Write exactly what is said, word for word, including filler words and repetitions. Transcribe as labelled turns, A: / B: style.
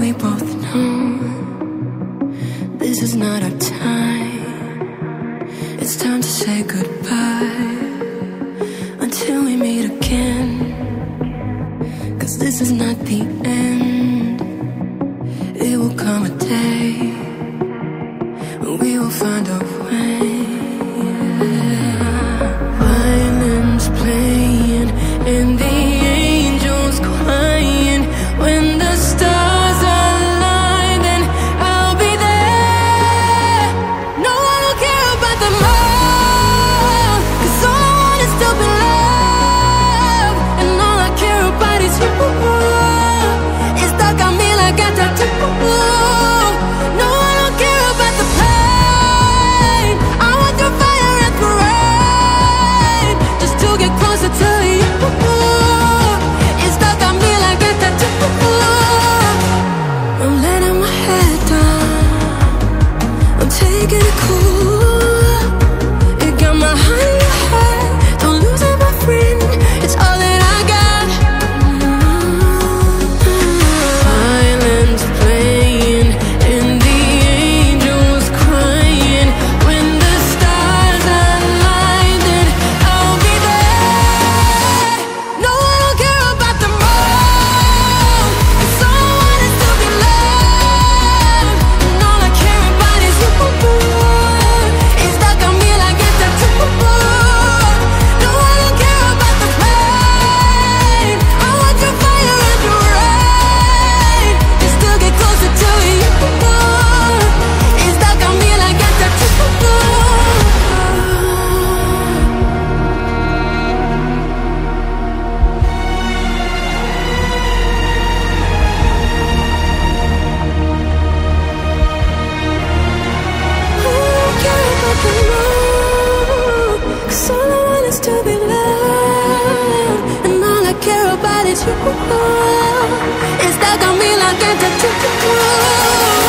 A: we both know this is not our time. It's time to say goodbye until we meet again. Cause this is not the end. It will come a day when we will find a way. Violins playing and the angels crying. When the stars align, then I'll be there. No, I don't care about the all, cause all I want is to be loved. And all I care about is you. It's stuck on me like a tattoo. No, I don't care about the pain. I want through fire and through rain, just to get closer to you. It's stuck on me like a tattoo. I'm letting my head down, I'm taking it cool. You got my heart in your head, don't lose it, my friend. It's all that I got. Violins playing and the angels crying. When the stars align, then I'll be there. No, I don't care about the all, cause all I want is to be loved. And all I care about is you. It's stuck on me like a tattoo. No, I don't care about the pain. I want your fire and your rain, just to get closer to you. It's stuck on me like a tattoo. Cause all I want is to be loved, and all I care about is you. It's stuck on me like a tattoo.